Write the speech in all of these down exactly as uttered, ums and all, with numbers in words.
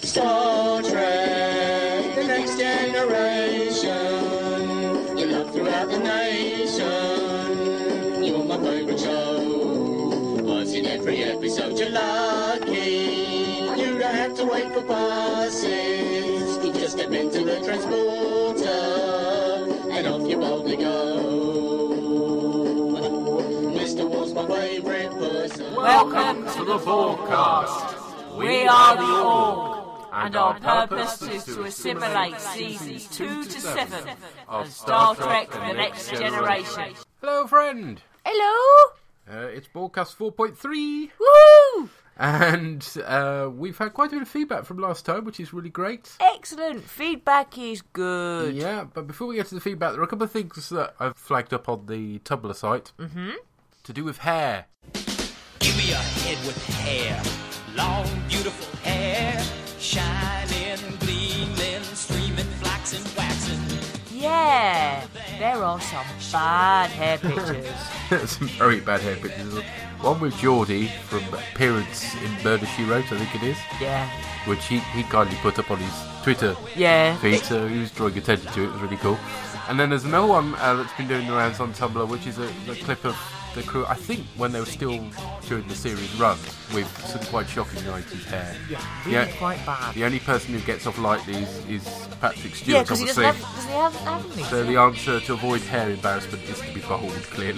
Star Trek, the next generation. You love throughout the nation. You're my favourite show. Watching every episode, you're lucky. You don't have to wait for passes. You just step into the transporter and off you boldly go. Mister Wall's my favourite person. Welcome to the bOrgCast. We are the Org, and our purpose is to assimilate seasons two to seven of Star Trek The Next Generation. Hello, friend. Hello. Uh, it's bOrgCast four point three. Woo! And uh, we've had quite a bit of feedback from last time, which is really great. Excellent. Feedback is good. Yeah, but before we get to the feedback, there are a couple of things that I've flagged up on the Tumblr site. Mm-hmm. To do with hair. Give me a head with hair. Long, beautiful hair. Shining, gleaming, streaming, flaxen, waxing. Yeah, there are some bad hair pictures. Some very bad hair pictures. One with Geordie from Appearance in Murder, She Wrote, I think it is. Yeah. Which he, he kindly put up on his Twitter Yeah. feed, so he was drawing attention to it. It was really cool. And then there's another one uh, that's been doing the rounds on Tumblr, which is a, a clip of the crew, I think, when they were still during the series run, with some quite shocking nineties hair. Yeah, really Yeah. quite bad. The only person who gets off lightly is, is Patrick Stewart, Yeah, because he doesn't obviously. have, does he have, have any? So the answer to avoid hair embarrassment is to be bald, clearly.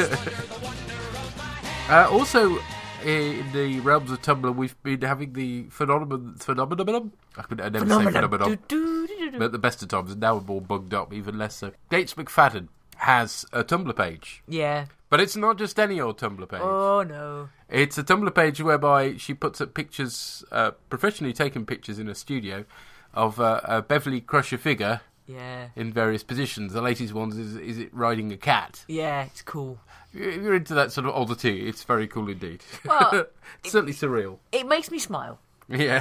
uh, also, in the realms of Tumblr, we've been having the phenomenon... Phenomenon? I could I never say phenomenon. But at the best of times, and now we're all bugged up, even less so. Gates McFadden has a Tumblr page. Yeah. But it's not just any old Tumblr page. Oh, no. It's a Tumblr page whereby she puts up pictures, uh, professionally taken pictures in a studio, of uh, a Beverly Crusher figure Yeah. in various positions. The latest one is, is it riding a cat? Yeah, it's cool. If you're into that sort of oddity, it's very cool indeed. Well, it's certainly surreal. It makes me smile. Yeah.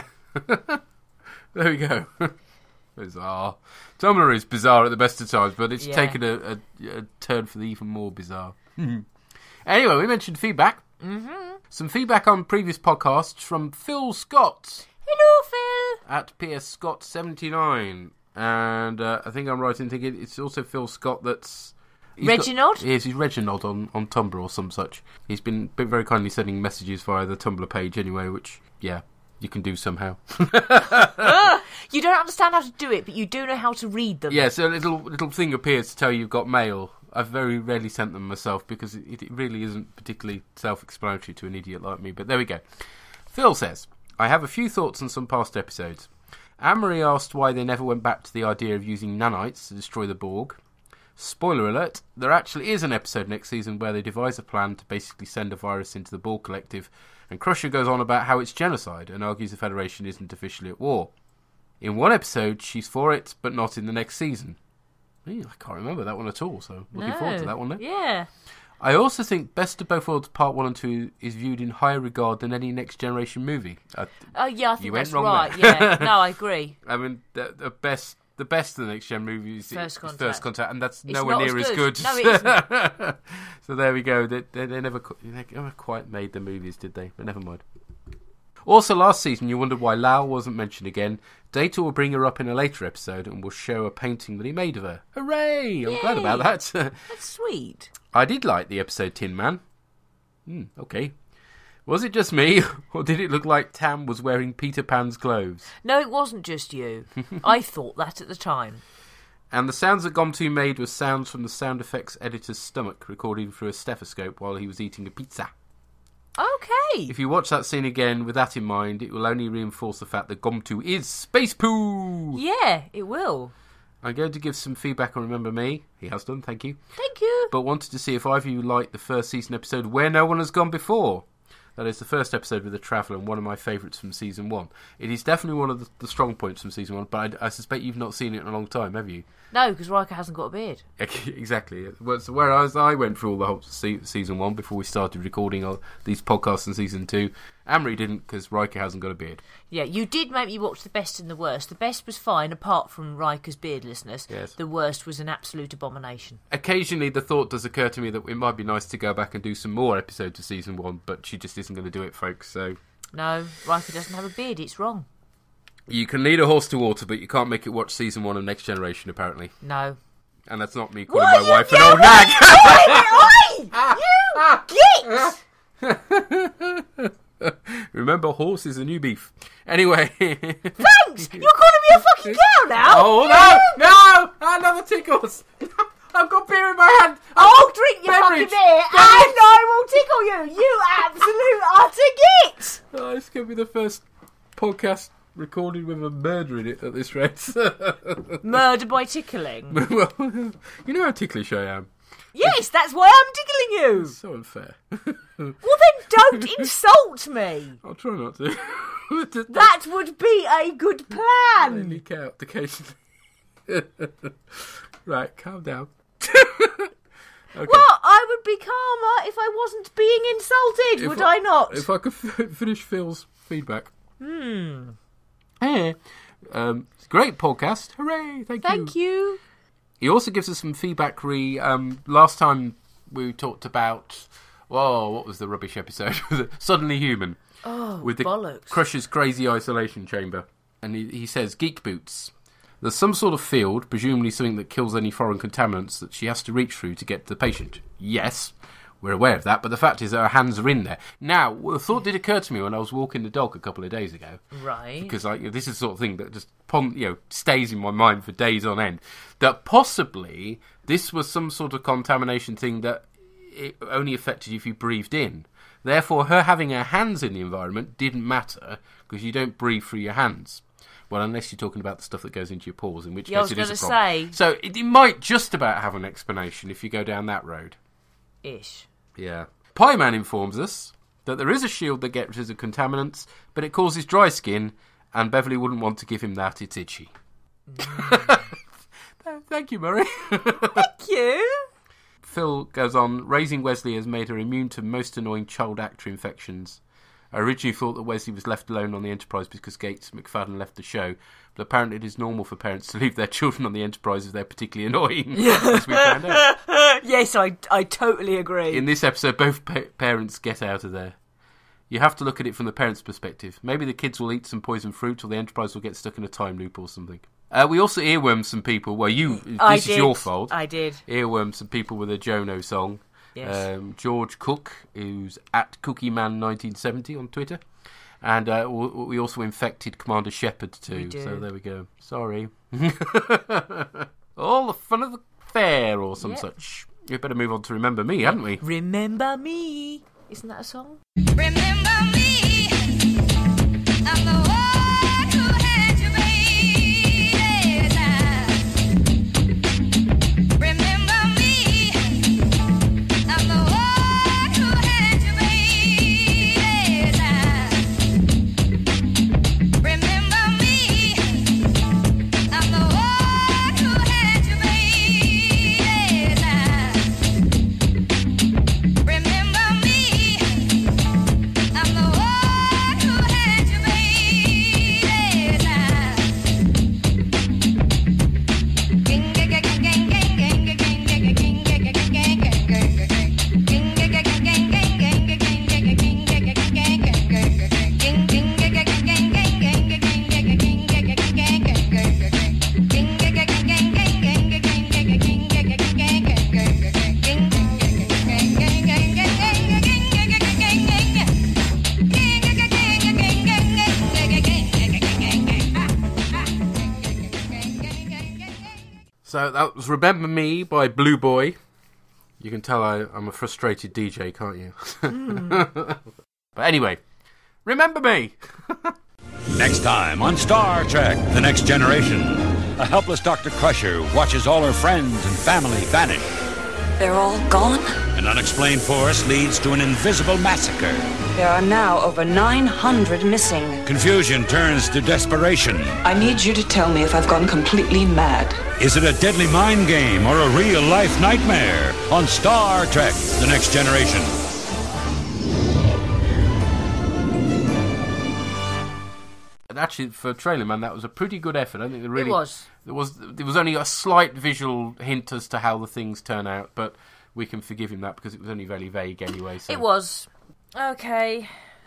There we go. Bizarre. Tumblr is bizarre at the best of times, but it's Yeah. taken a, a, a turn for the even more bizarre. Anyway, we mentioned feedback. Mm-hmm. Some feedback on previous podcasts from Phil Scott Hello, Phil. at P S Scott seventy-nine. And uh, I think I'm right in thinking it's also Phil Scott that's... he's Reginald? Got, yes, he's Reginald on, on Tumblr or some such. He's been, been very kindly sending messages via the Tumblr page anyway, which, yeah, you can do somehow. uh, you don't understand how to do it, but you do know how to read them. Yeah, so a little, little thing appears to tell you you've got mail. I've very rarely sent them myself because it, it really isn't particularly self-explanatory to an idiot like me. But there we go. Phil says, I have a few thoughts on some past episodes. Anne-Marie asked why they never went back to the idea of using nanites to destroy the Borg. Spoiler alert, there actually is an episode next season where they devise a plan to basically send a virus into the Borg Collective, and Crusher goes on about how it's genocide and argues the Federation isn't officially at war. In one episode, she's for it, but not in the next season. I can't remember that one at all, so looking No. forward to that one then. Yeah. I also think Best of Both Worlds Part one and two is viewed in higher regard than any Next Generation movie. Uh, Oh, yeah, I think You went that's wrong right. there. Yeah. No, I agree. I mean, the, the best the best of the Next Gen movies First is Contact. First Contact, and that's It's nowhere not near as as good. good. No, it isn't. So there we go. They, they, they, never, they never quite made the movies, did they? But never mind. Also, last season, you wondered why Lau wasn't mentioned again. Data will bring her up in a later episode and will show a painting that he made of her. Hooray! I'm Yay. glad about that. That's sweet. I did like the episode Tin Man. Hmm, okay. Was it just me, or did it look like Tam was wearing Peter Pan's clothes? No, it wasn't just you. I thought that at the time. And the sounds that Gomtu made were sounds from the sound effects editor's stomach, recorded through a stethoscope while he was eating a pizza. Okay. If you watch that scene again with that in mind, it will only reinforce the fact that Gomtu is Space Poo! Yeah, it will. I'm going to give some feedback on Remember Me. He has done, thank you. Thank you. But wanted to see if either of you liked the first season episode Where No One Has Gone Before. That is the first episode with the Traveller and one of my favourites from season one. It is definitely one of the, the strong points from season one, but I, I suspect you've not seen it in a long time, have you? No, because Riker hasn't got a beard. Exactly. Well, so whereas I went through all the whole se- season one before we started recording all these podcasts in season two, Anne-Marie didn't because Riker hasn't got a beard. Yeah, you did make me watch the best and the worst. The best was fine, apart from Riker's beardlessness. Yes. The worst was an absolute abomination. Occasionally the thought does occur to me that it might be nice to go back and do some more episodes of season one, but she just isn't going to do it, folks, so... No, Riker doesn't have a beard, it's wrong. You can lead a horse to water, but you can't make it watch season one of Next Generation, apparently. No. And that's not me calling What my you wife an old nag. Oi! You Remember, horse is the new beef. Anyway. Thanks! You're calling me a fucking cow now? Oh, no! No! Another tickles! I've got beer in my hand! I'll drink your Beverage. fucking beer and I will tickle you, you absolute utter git! Oh, this could be the first podcast recorded with a murder in it at this rate. Murder by tickling? Well, you know how ticklish I am. Yes, that's why I'm tickling you! So unfair. Well then don't insult me! I'll try not to. That would be a good They plan! leak out occasionally. Right, calm down. Okay. Well, I would be calmer if I wasn't being insulted, If would I- I not? If I could f- finish Phil's feedback. Hmm. Hey, um, it's a great podcast. Hooray! Thank, Thank you. He also gives us some feedback. Re um, last time we talked about, whoa, what was the rubbish episode? Suddenly Human. Oh, with the bollocks. Crusher's crazy isolation chamber, and he, he says geek boots. There's some sort of field, presumably something that kills any foreign contaminants, that she has to reach through to get to the patient. Yes, we're aware of that, but the fact is that her hands are in there. Now, a thought did occur to me when I was walking the dog a couple of days ago. Right. Because like, this is the sort of thing that just pon- you know stays in my mind for days on end. That possibly this was some sort of contamination thing that it only affected you if you breathed in. Therefore, her having her hands in the environment didn't matter because you don't breathe through your hands. Well, unless you're talking about the stuff that goes into your pores, in which Yeah, I case it was is a gonna problem. say. So it, it might just about have an explanation if you go down that road. Ish. Yeah. Pie Man informs us that there is a shield that gets rid of contaminants, but it causes dry skin, and Beverly wouldn't want to give him that. It's itchy. Mm. Thank you, Murray. Thank you. Phil goes on, raising Wesley has made her immune to most annoying child actor infections. I originally thought that Wesley was left alone on the Enterprise because Gates McFadden left the show, but apparently it is normal for parents to leave their children on the Enterprise if they're particularly annoying, as we found out. Yes, I, I totally agree. In this episode, both pa- parents get out of there. You have to look at it from the parents' perspective. Maybe the kids will eat some poison fruit, or the Enterprise will get stuck in a time loop or something. Uh, we also earwormed some people. Well, you, this I is did. your fault. I did. Earwormed some people with a Jono song. Yes. Um, George Cook, who's at CookieMan nineteen seventy on Twitter. And uh, we also infected Commander Shepard too. We did. So there we go. Sorry. All the fun of the fair or some Yep. such. We'd better move on to Remember Me, hadn't we? Remember me. Isn't that a song? Remember me, I'm the one who had you made. Remember me, I'm the one who had you made. Remember me, I'm the one who had you made. Remember me, I'm the one who had you made. So that was Remember Me by Blue Boy. You can tell I, I'm a frustrated D J, can't you? Mm. But anyway, Remember Me! Next time on Star Trek The Next Generation, a helpless Doctor Crusher watches all her friends and family vanish. They're all gone? An unexplained force leads to an invisible massacre. There are now over nine hundred missing. Confusion turns to desperation. I need you to tell me if I've gone completely mad. Is it a deadly mind game or a real-life nightmare? On Star Trek The Next Generation. And actually, for Trailer Man, that was a pretty good effort. I think there really It was. There was there was only a slight visual hint as to how the things turn out, but we can forgive him that because it was only very vague anyway. So. It was. Okay.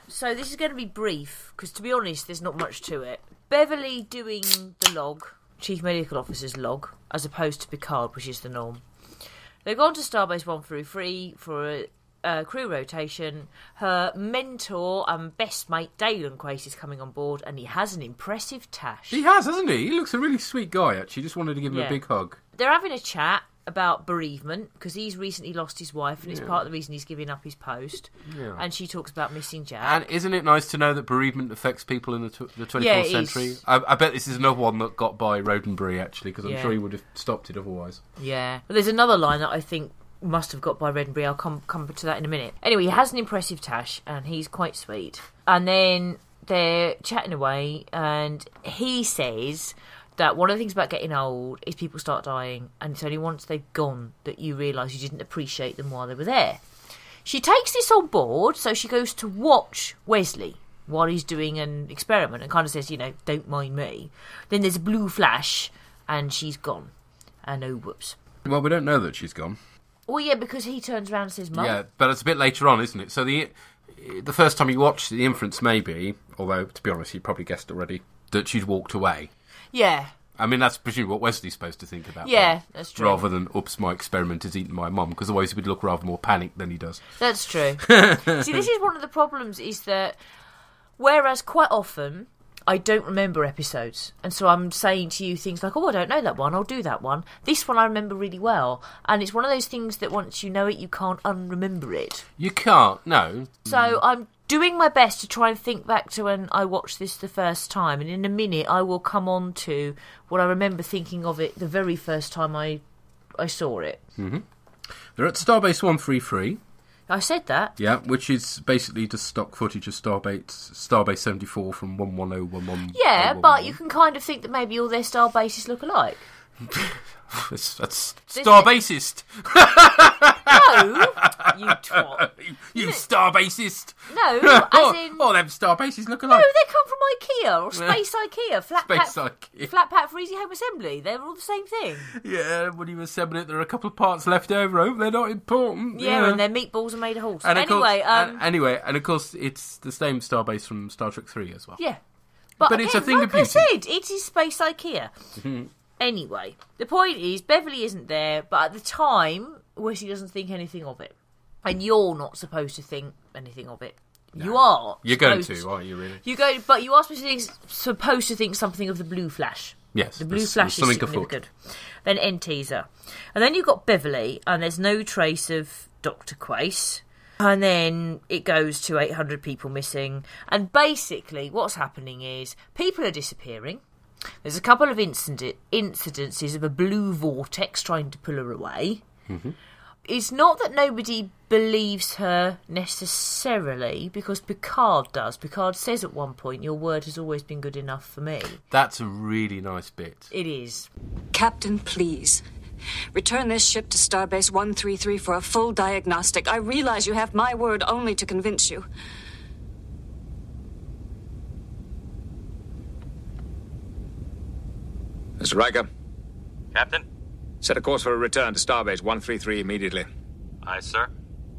So this is going to be brief, because to be honest, there's not much to it. Beverly doing the log, Chief Medical Officer's log, as opposed to Picard, which is the norm. They've gone to Starbase one through three for a uh, crew rotation. Her mentor and best mate, Dalen Quace, is coming on board, and he has an impressive tash. He has, hasn't he? He looks a really sweet guy, actually. Just wanted to give him Yeah. a big hug. They're having a chat about bereavement, because he's recently lost his wife, and it's Yeah. part of the reason he's giving up his post. Yeah. And she talks about missing Jack. And isn't it nice to know that bereavement affects people in the, tw- the twenty-fourth Yeah, it century? is. I, I bet this is another one that got by Roddenberry, actually, because I'm Yeah. sure he would have stopped it otherwise. Yeah. But there's another line that I think must have got by Reddenbury. I'll come come to that in a minute. Anyway, he has an impressive tash, and he's quite sweet. And then they're chatting away, and he says that one of the things about getting old is people start dying, and it's only once they've gone that you realise you didn't appreciate them while they were there. She takes this on board, so she goes to watch Wesley while he's doing an experiment and kind of says, you know, don't mind me. Then there's a blue flash, and she's gone. And oh, whoops. Well, we don't know that she's gone. Well, yeah, because he turns around and says, Mum. Yeah, but it's a bit later on, isn't it? So the the first time you watch, the inference may be, although, to be honest, you probably guessed already, that she'd walked away. Yeah. I mean, that's presumably what Wesley's supposed to think about. Yeah, that, that's true. Rather than, oops, my experiment has eaten my mum, because otherwise he would look rather more panicked than he does. That's true. See, this is one of the problems, is that whereas quite often I don't remember episodes, and so I'm saying to you things like, oh, I don't know that one, I'll do that one. This one I remember really well, and it's one of those things that once you know it, you can't unremember it. You can't, no. So I'm doing my best to try and think back to when I watched this the first time, and in a minute I will come on to what I remember thinking of it the very first time I I saw it. Mm-hmm. They're at Starbase one three three. I said that. Yeah, which is basically just stock footage of Starbase Starbase seventy-four from one one oh one one. Yeah, but you can kind of think that maybe all their star bases look alike. That's, that's starbase-ist. No, you twat. you you starbase-ist. No, oh, as in... oh, them starbases look No, alike. they come from IKEA or Space IKEA. Flat Space pack, IKEA. Flat pack for easy home assembly. They're all the same thing. Yeah, when you assemble it, there are a couple of parts left over. I hope they're not important. Yeah, and their meatballs are made of horse. And of Anyway, course, um... and, anyway, and of course, it's the same starbase from Star Trek three as well. Yeah. But, But again, it's a thing like of beauty. I said, it is Space IKEA. Anyway, the point is, Beverly isn't there, but at the time, Wesley doesn't think anything of it. And you're not supposed to think anything of it. You are. You're going supposed- to, aren't you, really? You go, but you are supposed to think, supposed to think something of the blue flash. Yes. The blue there's- flash there's is something afoot. significant. Then end teaser. And then you've got Beverly, and there's no trace of Doctor Quace. And then it goes to eight hundred people missing. And basically, what's happening is people are disappearing. There's a couple of incident, incidences of a blue vortex trying to pull her away. Mm-hmm. It's not that nobody believes her necessarily, because Picard does. Picard says at one point, your word has always been good enough for me. That's a really nice bit. It is. Captain, please. Return this ship to Starbase one three three for a full diagnostic. I realize you have my word only to convince you. Mister Riker, Captain? set a course for a return to Starbase one three three immediately. Aye, sir.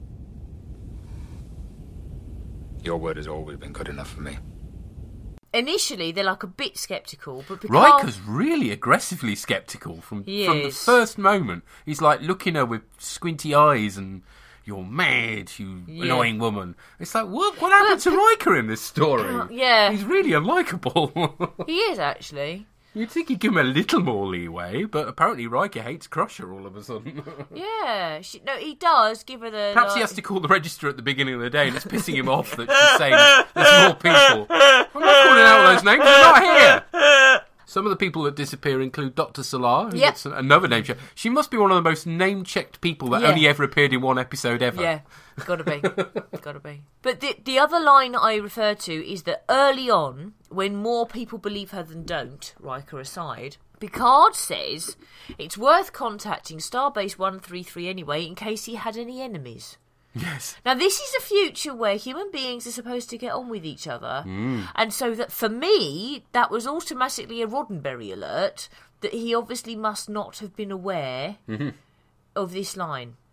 Your word has always been good enough for me. Initially, they're like a bit sceptical, but Picard... Riker's really aggressively sceptical from, He from the is. first moment. He's like looking at her with squinty eyes and, you're mad, you Yeah. annoying woman. It's like, what What happened to Riker in this story? Yeah. He's really unlikable. He is, actually. You'd think he'd give him a little more leeway, but apparently Riker hates Crusher all of a sudden. Yeah. She, no, he does give her the... Perhaps he like- has to call the register at the beginning of the day and it's pissing him off that she's saying there's more people. I'm not calling out all those names, they're not here. Some of the people that disappear include Doctor Salar, who Yep. gets another name check. She must be one of the most name-checked people that Yeah. only ever appeared in one episode ever. Yeah, gotta be. gotta be. But the, the other line I refer to is that early on, when more people believe her than don't, Riker aside, Picard says it's worth contacting Starbase one three three anyway in case he had any enemies. Yes. Now, this is a future where human beings are supposed to get on with each other. And so that, for me, that was automatically a Roddenberry alert that he obviously must not have been aware Mm-hmm. of this line.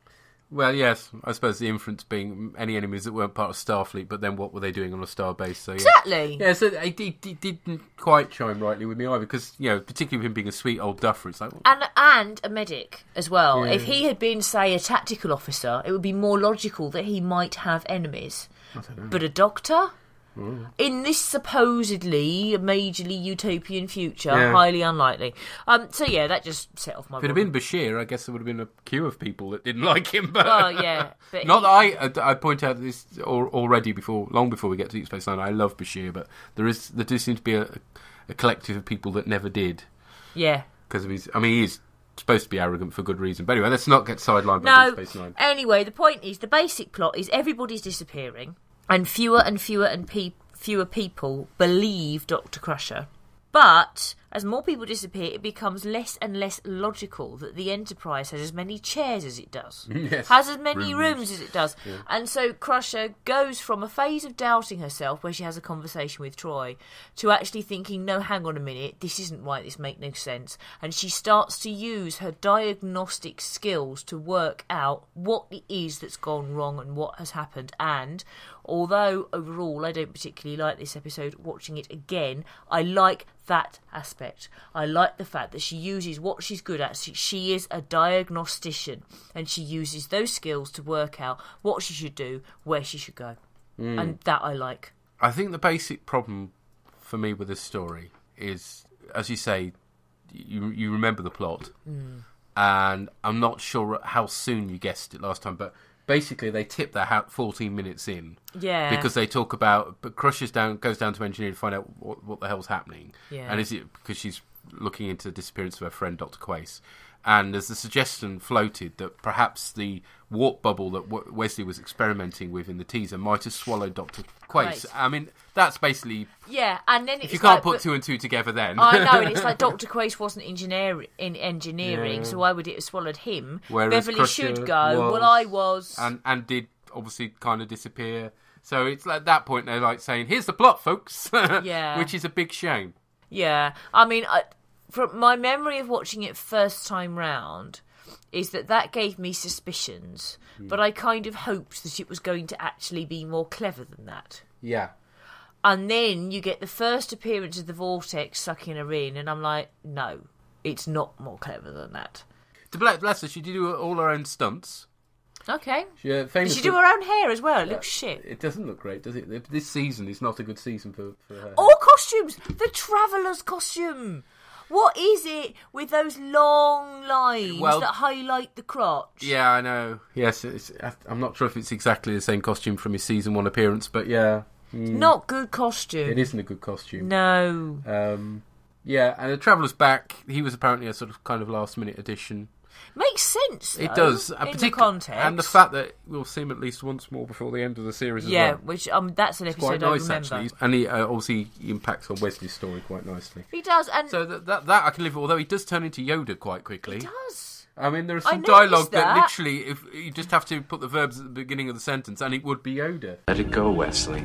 Well, yes, I suppose the inference being any enemies that weren't part of Starfleet, but then what were they doing on a star base? So, yeah. Exactly. Yeah, so it, it, it didn't quite chime rightly with me either, because, you know, particularly with him being a sweet old duffer, it's like... Well, And and a medic as well. Yeah. If he had been, say, a tactical officer, it would be more logical that he might have enemies. I don't know. But a doctor? Mm. In this supposedly majorly utopian future, Yeah. highly unlikely. Um, so yeah, that just set off my. If it had been Bashir, I guess there would have been a queue of people that didn't like him. But Well, yeah, but not he- that I. I point out this al- already before, long before we get to Deep Space Nine. I love Bashir, but there is there does seem to be a, a collective of people that never did. Yeah. Because of his. I mean, he is supposed to be arrogant for good reason. But anyway, let's not get sidelined by No. Deep Space Nine. Anyway, the point is, the basic plot is everybody's disappearing, and fewer and fewer and pe- fewer people believe Doctor Crusher. But as more people disappear, it becomes less and less logical that the Enterprise has as many chairs as it does, Yes. has as many Rooms. rooms as it does. Yeah. And so Crusher goes from a phase of doubting herself, where she has a conversation with Troy, to actually thinking, no, hang on a minute, this isn't right, this makes no sense. And she starts to use her diagnostic skills to work out what it is that's gone wrong and what has happened. And although overall I don't particularly like this episode, watching it again, I like that aspect. I like the fact that she uses what she's good at. She, she is a diagnostician, and she uses those skills to work out what she should do, where she should go. Mm. And that I like. I think the basic problem for me with this story is, as you say, you you remember the plot, Mm. and I'm not sure how soon you guessed it last time, but basically they tip their hat fourteen minutes in. Yeah. Because they talk about, but Crusher's down, goes down to engineering to find out what, what the hell's happening. Yeah. And is it because she's looking into the disappearance of her friend, Doctor Quace? And there's the suggestion floated that perhaps the warp bubble that w- Wesley was experimenting with in the teaser might have swallowed Doctor Quace. Right. I mean, that's basically... Yeah, and then If it's you can't like, put but- two and two together then... I know, and it's like Doctor Quace wasn't engineer- in engineering, Yeah. so why would it have swallowed him? Whereas Beverly Crusher should go, was- well, I was... And, and did obviously kind of disappear. So it's at that point they're like saying, here's the plot, folks. Yeah. Which is a big shame. Yeah, I mean, I, from my memory of watching it first time round is that that gave me suspicions, Hmm. but I kind of hoped that it was going to actually be more clever than that. Yeah. And then you get the first appearance of the vortex sucking her in, and I'm like, no, it's not more clever than that. To bless, bless her, she did do all her own stunts. Okay. She, uh, Did famously, she do her own hair as well? It looks shit. It doesn't look great, does it? This season is not a good season for, for her. All costumes! The Traveller's costume! What is it with those long lines Well- that highlight the crotch? Yeah, I know. Yes, it's, I'm not sure if it's exactly the same costume from his season one appearance, but yeah. Mm. Not good costume. It isn't a good costume. No. Um, yeah, and the Traveller's back. He was apparently a sort of kind of last minute addition. Makes sense, though, It does, in uh, the partic- context. and the fact that we'll see him at least once more before the end of the series. As yeah, well. which um, that's an It's quite episode I nice remember. actually, and he uh, obviously he impacts on Wesley's story quite nicely. He does, and So that, that that I can live with, although he does turn into Yoda quite quickly. he does. I mean, there is I some noticed dialogue that. that. literally, if you just have to put the verbs at the beginning of the sentence, and it would be Yoda. Let it go, Wesley.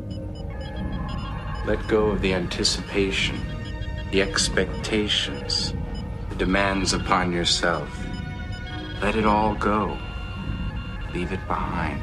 Let go of the anticipation, the expectations, the demands upon yourself. Let it all go. Leave it behind.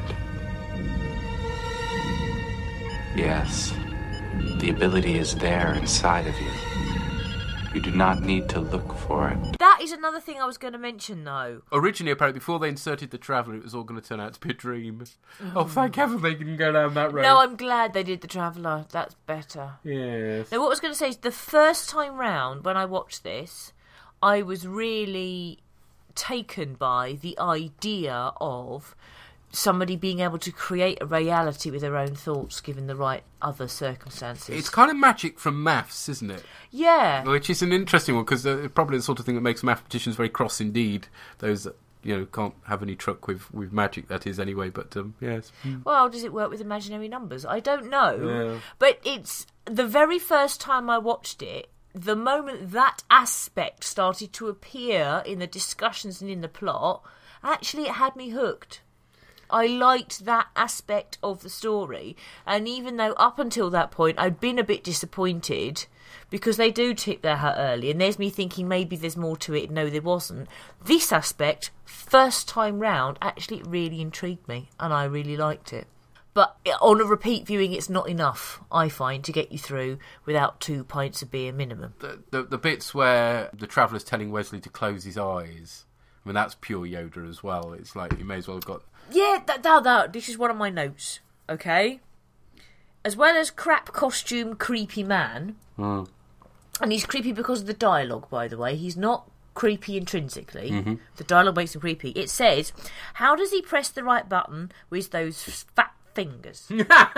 Yes, the ability is there inside of you. You do not need to look for it. That is another thing I was going to mention, though. Originally, apparently, before they inserted the Traveller, it was all going to turn out to be a dream. Oh, thank heaven they didn't go down that road. No, I'm glad they did the Traveller. That's better. Yes. Now, what I was going to say is the first time round when I watched this, I was really taken by the idea of somebody being able to create a reality with their own thoughts given the right other circumstances. It's kind of magic from maths, isn't it? Yeah. Which is an interesting one, because uh, probably the sort of thing that makes mathematicians very cross indeed. Those that, you know, can't have any truck with, with magic, that is, anyway. But, um, yes. Well, does it work with imaginary numbers? I don't know. Yeah. But it's the very first time I watched it, the moment that aspect started to appear in the discussions and in the plot, actually it had me hooked. I liked that aspect of the story. And even though up until that point I'd been a bit disappointed because they do tip their hat early, and there's me thinking maybe there's more to it. No, there wasn't. This aspect, first time round, actually really intrigued me, and I really liked it. But on a repeat viewing, it's not enough, I find, to get you through without two pints of beer minimum. The, the, the bits where the Traveller's telling Wesley to close his eyes, I mean, that's pure Yoda as well. It's like, you may as well have got... Yeah, that, that, that, this is one of my notes, okay? As well as crap costume, creepy man, mm. and he's creepy because of the dialogue, by the way. He's not creepy intrinsically. Mm-hmm. The dialogue makes him creepy. It says, how does he press the right button with those fat fingers?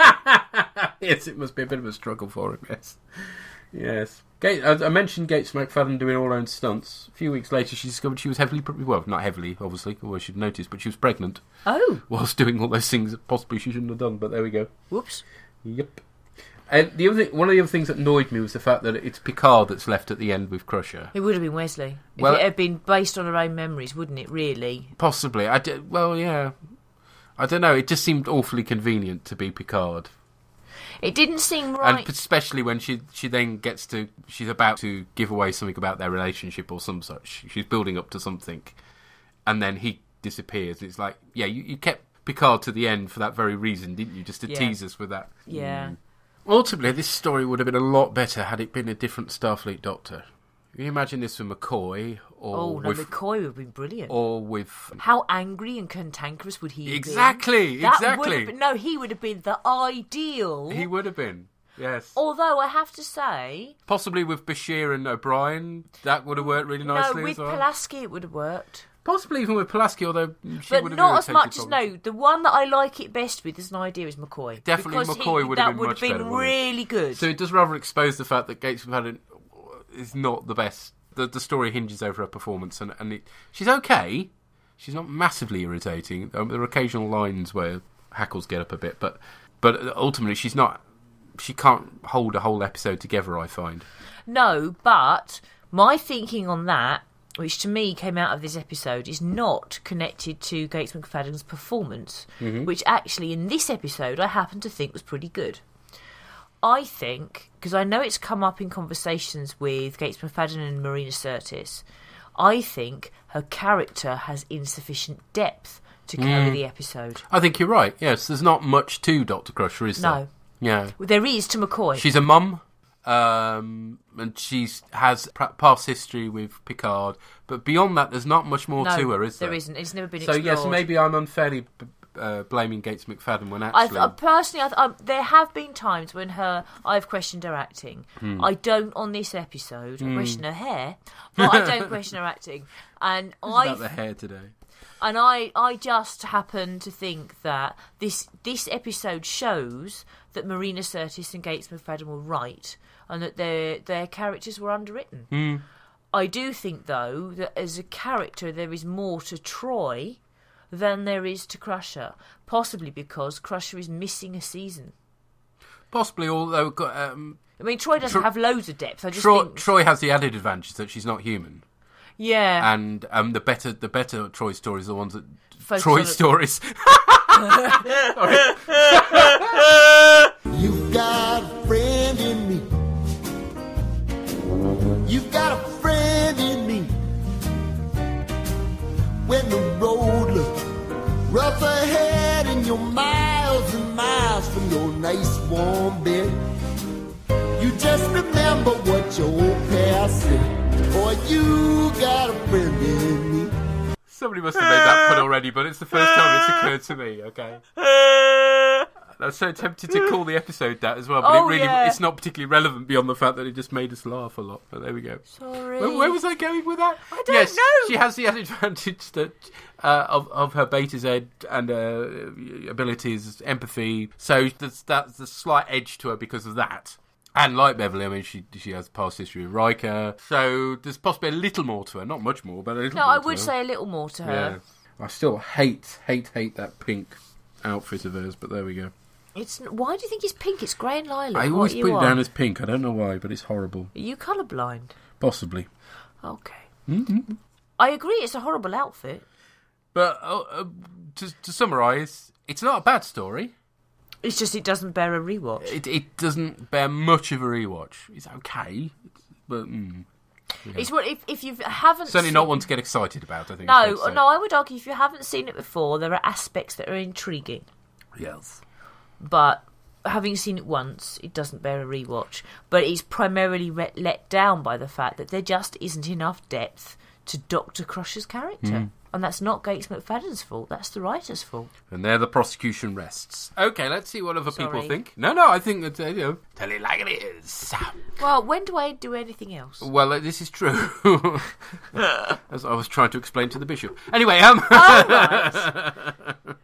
Yes, it must be a bit of a struggle for him, yes. Yes. Gate, I mentioned Gates McFadden doing all her own stunts. A few weeks later, she discovered she was heavily... Well, not heavily, obviously, or I should notice, but she was pregnant. Oh. Whilst doing all those things that possibly she shouldn't have done, but there we go. Whoops. Yep. And the other thing, one of the other things that annoyed me was the fact that it's Picard that's left at the end with Crusher. It would have been Wesley. Well, if it had been based on her own memories, wouldn't it, really? Possibly. I did, well, yeah. I don't know, it just seemed awfully convenient to be Picard. It didn't seem right. And especially when she she then gets to... She's about to give away something about their relationship or some such. She's building up to something. And then he disappears. It's like, yeah, you, you kept Picard to the end for that very reason, didn't you? Just to yeah. tease us with that. Yeah. Mm. Ultimately, this story would have been a lot better had it been a different Starfleet Doctor. Can you imagine this with McCoy? Or oh, no, with, McCoy would have been brilliant. Or with... How angry and cantankerous would he have exactly, been? That exactly. Would have been, no, he would have been the ideal... He would have been, yes. Although, I have to say... Possibly with Bashir and O'Brien, that would have worked really nicely No, with as well. Pulaski it would have worked. Possibly even with Pulaski, although she but would have not as much as probably. no. The one that I like it best with as an idea is McCoy. Definitely, because McCoy he, would that have been would much have been better, wouldn't really it? good. So it does rather expose the fact that Gates McFadden is not the best. The the story hinges over her performance, and and it, she's okay. She's not massively irritating. Um, there are occasional lines where hackles get up a bit, but but ultimately she's not. She can't hold a whole episode together, I find. No, but my thinking on that, which to me came out of this episode, is not connected to Gates McFadden's performance, mm-hmm. which actually in this episode I happen to think was pretty good. I think, because I know it's come up in conversations with Gates McFadden and Marina Sirtis, I think her character has insufficient depth to carry mm. the episode. I think you're right, yes. There's not much to Doctor Crusher, is there? No. Yeah. Well, there is to McCoy. She's a mum. Um, and she has past history with Picard, but beyond that, there's not much more no, to her, is there? there isn't. It's never been so, explored. So yes, maybe I'm unfairly uh, blaming Gates McFadden when actually, I, uh, personally, I, I, there have been times when her I've questioned her acting. Hmm. I don't on this episode. I Hmm. question her hair, but I don't question her acting. And it's I about the hair today. And I, I just happen to think that this this episode shows that Marina Sirtis and Gates McFadden were right, and that their their characters were underwritten. Mm. I do think, though, that as a character there is more to Troy than there is to Crusher, possibly because Crusher is missing a season. Possibly, although um, I mean, Troy doesn't Tro- have loads of depth. I just Troy, think Troy has the added advantage that she's not human. Yeah, and um, the better the better Troy stories are the ones that Focus Troy on stories. You've got a friend in me. You've got a friend in me. When the road looks rough ahead and you're miles and miles from your nice warm bed, you just remember what your old past said. Boy, you got a friend in me. Somebody must have made that pun already, but it's the first time it's occurred to me, okay? I'm so tempted to call the episode that as well, but oh, it really yeah. it's not particularly relevant beyond the fact that it just made us laugh a lot. But there we go. Sorry. Where, where was I going with that? I don't yes, know. She has the added advantage that uh, of of her beta Z and uh, abilities, empathy. So that's that's the slight edge to her because of that. And like Beverly, I mean, she she has past history with Riker, so there's possibly a little more to her. Not much more, but a little no, more I to would her. say a little more to her. Yeah. I still hate, hate, hate that pink outfit of hers, but there we go. It's why do you think it's pink? It's grey and lilac. I What always are you put it on? down as pink. I don't know why, but it's horrible. Are you colourblind? Possibly. Okay. Mm-hmm. I agree. It's a horrible outfit. But uh, uh, to, to summarise, it's not a bad story. It's just it doesn't bear a rewatch. It it doesn't bear much of a rewatch. It's okay, but mm, yeah. It's what if if you haven't certainly seen... not one to get excited about. I think. No, no. I would argue if you haven't seen it before, there are aspects that are intriguing. Yes. But having seen it once, it doesn't bear a rewatch. But it's primarily re- let down by the fact that there just isn't enough depth to Doctor Crusher's character. Mm. And that's not Gates McFadden's fault, that's the writer's fault. And there the prosecution rests. Okay, let's see what other Sorry. people think. No, no, I think that, uh, you know, tell it like it is. Well, when do I do anything else? Well, uh, this is true. As I was trying to explain to the bishop. Anyway, um... Oh,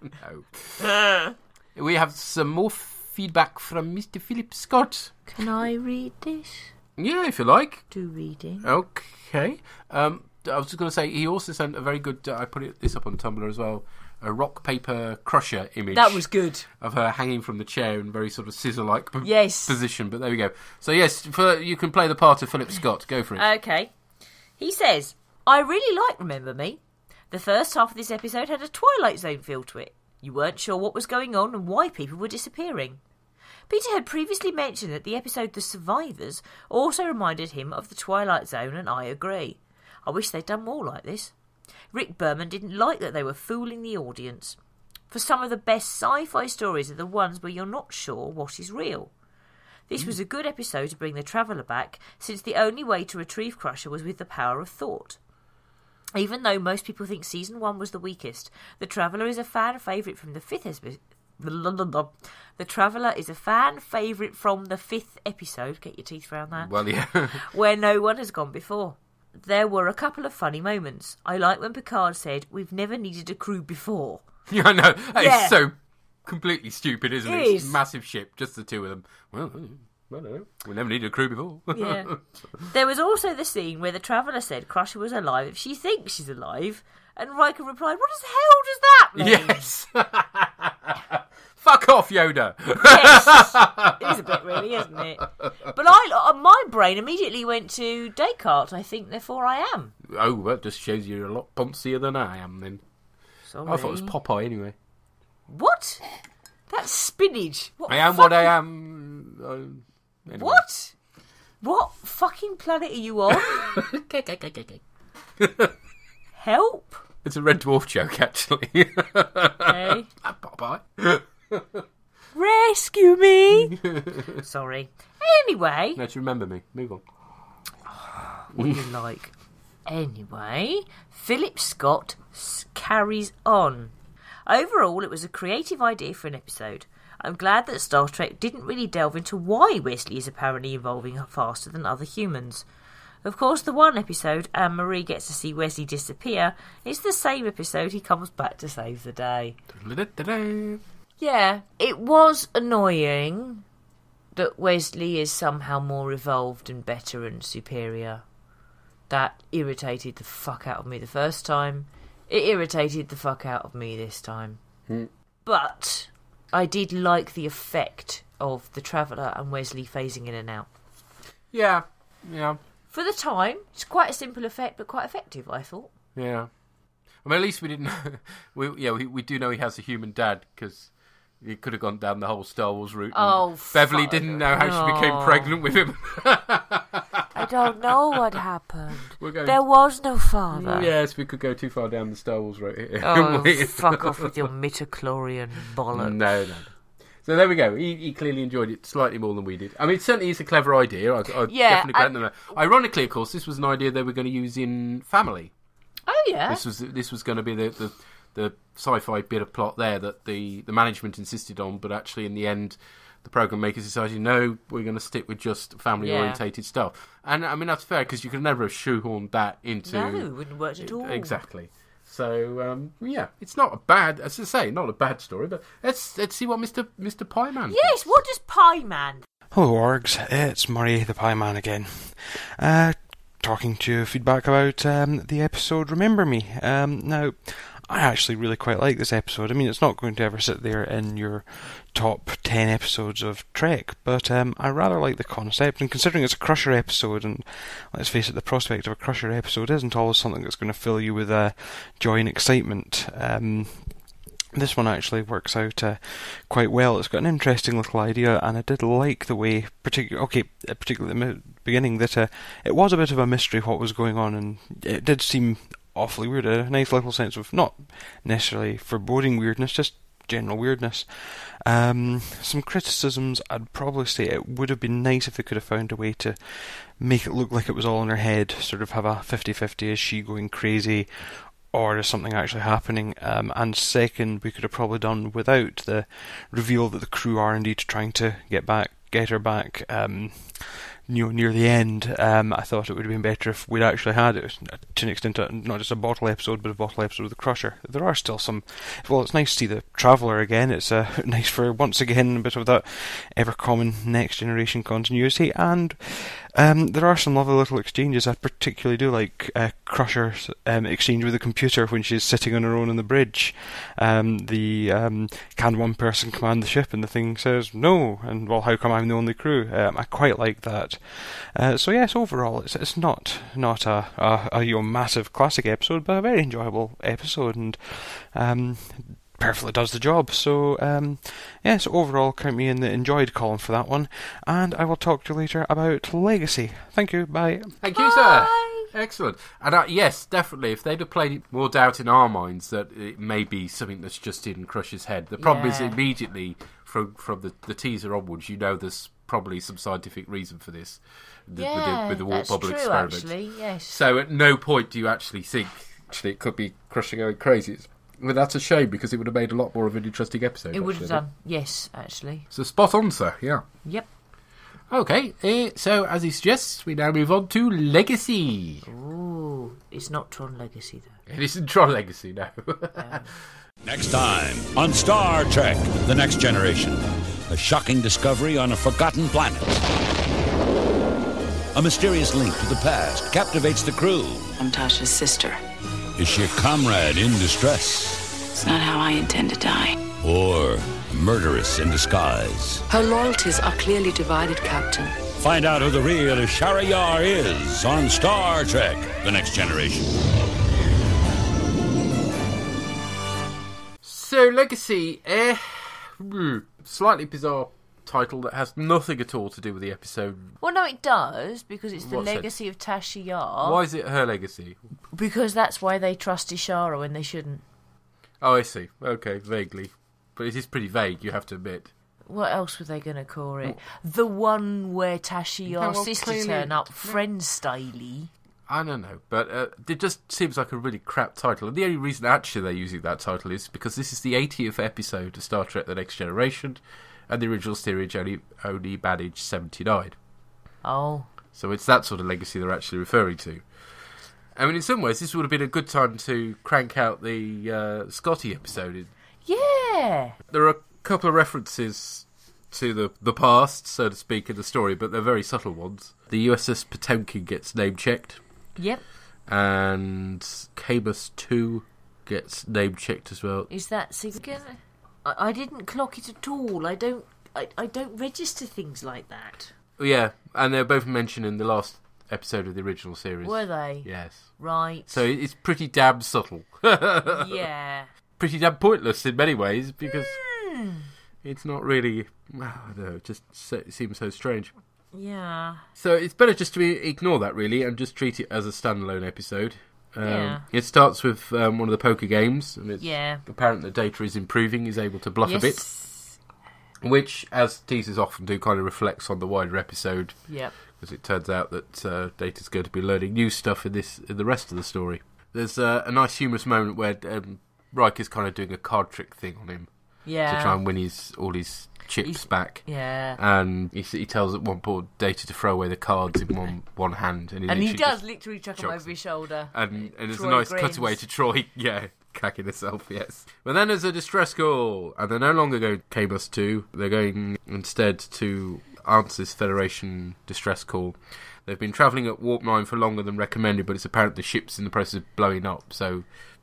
no. We have some more feedback from Mister Philip Scott. Can I read this? Yeah, if you like. Do reading. Okay. Um... I was just going to say, he also sent a very good, uh, I put it, this up on Tumblr as well, a rock, paper, crusher image. That was good. Of her hanging from the chair in very sort of scissor-like p- yes. position. But there we go. So yes, for, you can play the part of Philip Scott. Go for it. Okay. He says, I really like Remember Me. The first half of this episode had a Twilight Zone feel to it. You weren't sure what was going on and why people were disappearing. Peter had previously mentioned that the episode The Survivors also reminded him of the Twilight Zone, and I agree. I wish they'd done more like this. Rick Berman didn't like that they were fooling the audience. For some of the best sci-fi stories are the ones where you're not sure what is real. This was a good episode to bring the Traveller back, since the only way to retrieve Crusher was with the power of thought. Even though most people think Season one was the weakest, the Traveller is a fan favourite from the fifth episode. The Traveller is a fan favourite from the fifth episode. Get your teeth around that. Well, yeah. Where no one has gone before. There were a couple of funny moments. I like when Picard said, "We've never needed a crew before." Yeah, I know. That Yeah. is so completely stupid, isn't it? It It's is. a massive ship, just the two of them. Well, I don't know. We never needed a crew before. Yeah. There was also the scene where the Traveller said Crusher was alive if she thinks she's alive, and Riker replied, "What the hell does that mean?" Yes. Fuck off, Yoda. Yes. It is a bit, really, isn't it? But I, my brain immediately went to Descartes. I think, therefore I am. Oh, that just shows you're a lot ponsier than I am, then. Sorry. I thought it was Popeye, anyway. What? That's spinach. What I am fucking... what I am. Uh, anyway. What? What fucking planet are you on? Help. It's a Red Dwarf joke, actually. Okay. Popeye. Rescue me. Sorry. Anyway. No, to remember me. Move on. What do you like? Anyway, Philip Scott s- carries on. Overall, it was a creative idea for an episode. I'm glad that Star Trek didn't really delve into why Wesley is apparently evolving faster than other humans. Of course, the one episode Anne-Marie gets to see Wesley disappear is the same episode he comes back to save the day. Yeah, it was annoying that Wesley is somehow more evolved and better and superior. That irritated the fuck out of me the first time. It irritated the fuck out of me this time. Mm. But I did like the effect of the Traveller and Wesley phasing in and out. Yeah, yeah. For the time, it's quite a simple effect, but quite effective, I thought. Yeah. I mean, at least we didn't... we, yeah, we, we do know he has a human dad, because he could have gone down the whole Star Wars route. Oh, Beverly fuck. didn't know how No. she became pregnant with him. I don't know what happened. We're going- There was no father. Yes, we could go too far down the Star Wars route here. Oh, fuck off with your midichlorian bollocks. No, no. So there we go. He, he clearly enjoyed it slightly more than we did. I mean, it certainly is a clever idea. I, I Yeah, definitely grant and- them that. Ironically, of course, this was an idea they were going to use in Family. Oh, yeah. This was this was going to be the, the, the sci-fi bit of plot there that the, the management insisted on, but actually in the end, the program makers decided, no, we're going to stick with just family-orientated stuff. And, I mean, that's fair, because you could never have shoehorned that into... No, it wouldn't work at all. Exactly. So, um, yeah, it's not a bad, as I say, not a bad story, but let's let's see what Mister Mister Pie Man Yes, what does Pie Man? Hello, Orgs. It's Murray the Pie Man again. Uh, talking to you feedback about um, the episode Remember Me. Um, now, I actually really quite like this episode. I mean, it's not going to ever sit there in your top ten episodes of Trek, but um, I rather like the concept, and considering it's a Crusher episode, and let's face it, the prospect of a Crusher episode isn't always something that's going to fill you with uh, joy and excitement. Um, this one actually works out uh, quite well. It's got an interesting little idea, and I did like the way, particular, okay, particularly at the beginning, that uh, it was a bit of a mystery what was going on, and it did seem awfully weird. A nice little sense of not necessarily foreboding weirdness, just general weirdness. Um, some criticisms, I'd probably say it would have been nice if they could have found a way to make it look like it was all in her head, sort of have a fifty-fifty, is she going crazy or is something actually happening? Um, and second, we could have probably done without the reveal that the crew are indeed trying to get back, get her back. Um, You know, near the end, um, I thought it would have been better if we'd actually had it, to an extent, not just a bottle episode, but a bottle episode of the Crusher. There are still some... Well, it's nice to see the Traveller again. It's uh, nice for, once again, a bit of that ever-common Next Generation continuity, and um, there are some lovely little exchanges. I particularly do like uh, Crusher's um, exchange with the computer when she's sitting on her own on the bridge. Um, the um, can one person command the ship, and the thing says no, and well, how come I'm the only crew? Um, I quite like that. Uh, so yes, overall, it's it's not not a, a, a you know, massive classic episode, but a very enjoyable episode, and um, perfectly does the job. So um, yes, overall, count me in the enjoyed column for that one, and I will talk to you later about Legacy. Thank you. Bye. Thank you, sir. Excellent. And uh, yes, definitely, if they'd have played it more doubt in our minds that it may be something that's just in Crusher's head. The problem Yeah. is immediately from from the, the teaser onwards, you know there's probably some scientific reason for this the, Yeah, with the, with the warp that's bubble true, experiment. actually, yes. So at no point do you actually think actually it could be Crusher going crazy. It's, well, that's a shame because it would have made a lot more of an interesting episode. It would have actually. done, yes, actually. So spot on, sir. Yeah. Yep. Okay, uh, so as he suggests, we now move on to Legacy. Ooh, it's not Tron Legacy, though. It isn't Tron Legacy, no. Um, Next time on Star Trek The Next Generation, a shocking discovery on a forgotten planet. A mysterious link to the past captivates the crew. I'm Tasha's sister. Is she a comrade in distress? It's not how I intend to die. Or a murderess in disguise? Her loyalties are clearly divided, Captain. Find out who the real Ishara Yar is on Star Trek The Next Generation. So, Legacy, eh, slightly bizarre title that has nothing at all to do with the episode. Well, no, it does, because it's the What's it? legacy of Tasha Yar. Why is it her legacy? Because that's why they trust Ishara when they shouldn't. Oh, I see. Okay, vaguely. But it is pretty vague, you have to admit. What else were they going to call it? The one where Tasha Yar's well, sister clearly- turn up, friend styley. I don't know, but uh, it just seems like a really crap title. And the only reason actually they're using that title is because this is the eightieth episode of Star Trek The Next Generation, and the original series only, only managed seventy-nine. Oh. So it's that sort of legacy they're actually referring to. I mean, in some ways, this would have been a good time to crank out the uh, Scotty episode. Yeah. There are a couple of references to the, the past, so to speak, in the story, but they're very subtle ones. The U S S Potemkin gets name-checked. Yep. And Camus two gets name-checked as well. Is that significant? I, I didn't clock it at all. I don't. I, I don't register things like that. Yeah, and they're both mentioned in the last episode of the original series. Were they? Yes. Right. So it's pretty damn subtle. Yeah. Pretty damn pointless in many ways, because Mm. it's not really... I don't know, it just so, it seems so strange. Yeah. So it's better just to ignore that, really, and just treat it as a standalone episode. Um, Yeah. It starts with um, one of the poker games, and it's Yeah. apparent that Data is improving, he's able to bluff Yes. a bit, which, as teasers often do, kind of reflects on the wider episode. Yep. Because it turns out that uh, Data's going to be learning new stuff in this in the rest of the story. There's uh, a nice humorous moment where um, Riker's kind of doing a card trick thing on him Yeah. to try and win his all his chips He's- back. yeah. And he, he tells at one point Data to throw away the cards in one one hand, and he, And he literally does just literally chuck him chucks over his shoulder. And, and there's Troy a nice grins. cutaway to Troy, yeah, cracking herself, yes. But then there's a distress call, and they're no longer going to K-Bus two. They're going instead to answer this Federation distress call. They've been travelling at warp nine for longer than recommended, but it's apparent the ship's in the process of blowing up, so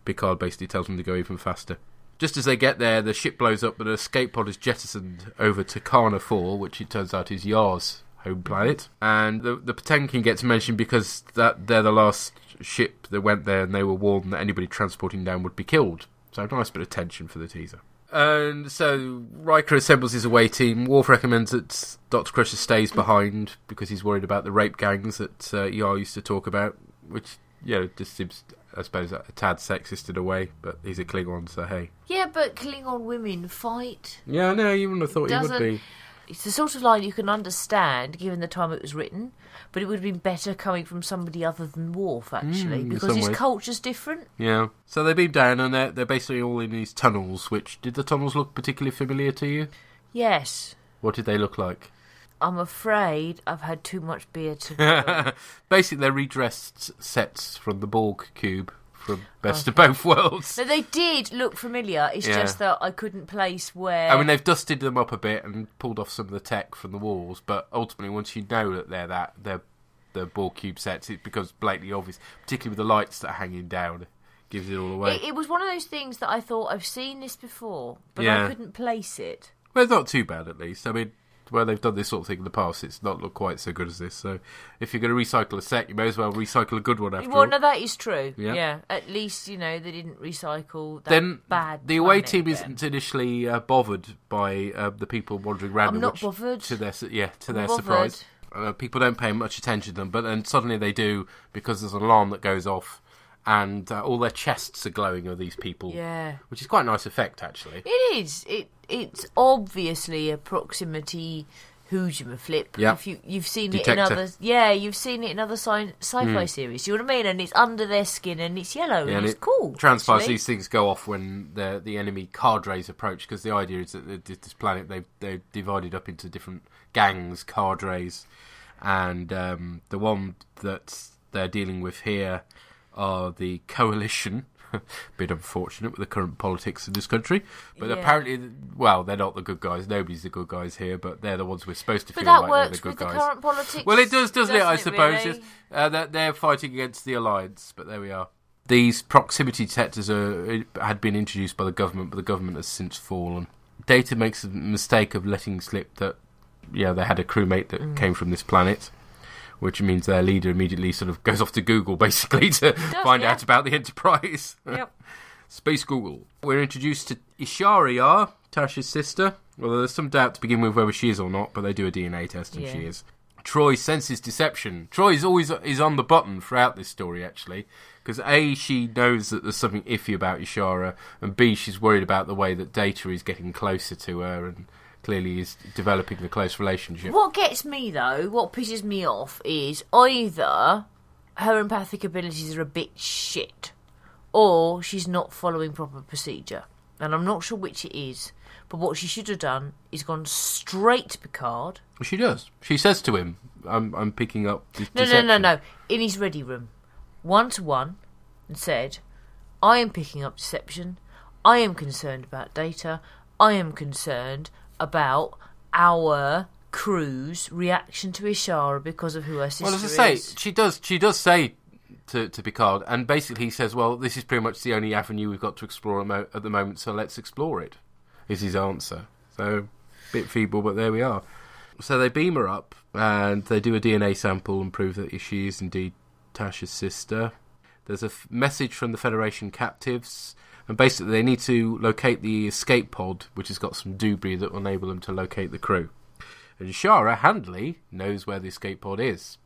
Picard basically tells them to go even faster. Just as they get there, the ship blows up, but an escape pod is jettisoned over to Karna four, which it turns out is Yar's home planet. And the, the Potemkin gets mentioned because that they're the last ship that went there, and they were warned that anybody transporting down would be killed. So a nice bit of tension for the teaser. And so Riker assembles his away team. Worf recommends that Doctor Crusher stays behind because he's worried about the rape gangs that uh, Yar used to talk about, which, you know, just seems, I suppose, a tad sexist in a way, but he's a Klingon, so hey. Yeah, but Klingon women fight. Yeah, I know, you wouldn't have thought he would be. It's the sort of line you can understand, given the time it was written, but it would have been better coming from somebody other than Worf, actually, Mm, because his ways. culture's different. Yeah. So they beam down, and they're, they're basically all in these tunnels, which, did the tunnels look particularly familiar to you? Yes. What did they look like? I'm afraid I've had too much beer to know. Basically, they're redressed sets from the Borg cube from Best okay. of Both Worlds. No, they did look familiar. It's Yeah. just that I couldn't place where... I mean, they've dusted them up a bit and pulled off some of the tech from the walls, but ultimately, once you know that they're that, they're the Borg cube sets, it becomes blatantly obvious, particularly with the lights that are hanging down. It gives it all away. It, it was one of those things that I thought, I've seen this before, but Yeah. I couldn't place it. Well, it's not too bad, at least. I mean, where they've done this sort of thing in the past, it's not looked quite so good as this. So, if you're going to recycle a set, you may as well recycle a good one after well, all. no, that is true. Yeah. Yeah. At least, you know, they didn't recycle that Then bad the away planet team again. isn't initially uh, bothered by uh, the people wandering around. I'm not which, bothered. To their su- yeah, to I'm their bothered. surprise, uh, people don't pay much attention to them, but then suddenly they do because there's an alarm that goes off, and uh, all their chests are glowing of these people. Yeah. Which is quite a nice effect, actually. It is. It It's obviously a proximity Hoojima flip. Yeah. If you, you've seen Detector. it in other... Yeah, you've seen it in other sci- sci-fi Mm. series. You know what I mean? And it's under their skin and it's yellow Yeah, and, and it's it cool. transpires actually. these things go off when the the enemy cadres approach, because the idea is that the, this planet they've they're divided up into different gangs, cadres, and um, the one that they're dealing with here are the coalition. Bit unfortunate with the current politics in this country, but Yeah. apparently, well, they're not the good guys. Nobody's the good guys here, but they're the ones we're supposed to But feel that like works they're the with good the guys. current politics. Well, it does, doesn't, it? I doesn't it, suppose really? uh, that they're fighting against the alliance, but there we are. These proximity detectors are, had been introduced by the government, but the government has since fallen. Data makes a mistake of letting slip that, yeah, they had a crewmate that Mm. came from this planet, which means their leader immediately sort of goes off to Google, basically, to does, find yeah. out about the Enterprise. Yep. Space Google. We're introduced to Ishara, Tasha's sister. Well, there's some doubt to begin with whether she is or not, but they do a D N A test and Yeah. she is. Troy senses deception. Troy is always is on the button throughout this story, actually, because A, she knows that there's something iffy about Ishara, and B, she's worried about the way that Data is getting closer to her and clearly is developing a close relationship. What gets me, though, what pisses me off, is either her empathic abilities are a bit shit, or she's not following proper procedure. And I'm not sure which it is, but what she should have done is gone straight to Picard. She does. She says to him, I'm, I'm picking up this No, deception. no, no, no. In his ready room, one to one, and said, I am picking up deception. I am concerned about Data. I am concerned about our crew's reaction to Ishara because of who her sister Well, as is. I say, she does. She does say to, to Picard, and basically he says, "Well, this is pretty much the only avenue we've got to explore at, mo- at the moment, so let's explore it." Is his answer. So, a bit feeble, but there we are. So they beam her up, and they do a D N A sample and prove that she is indeed Tasha's sister. There's a f- message from the Federation captives, and basically they need to locate the escape pod, which has got some debris that will enable them to locate the crew. And Ishara, handily, knows where the escape pod is.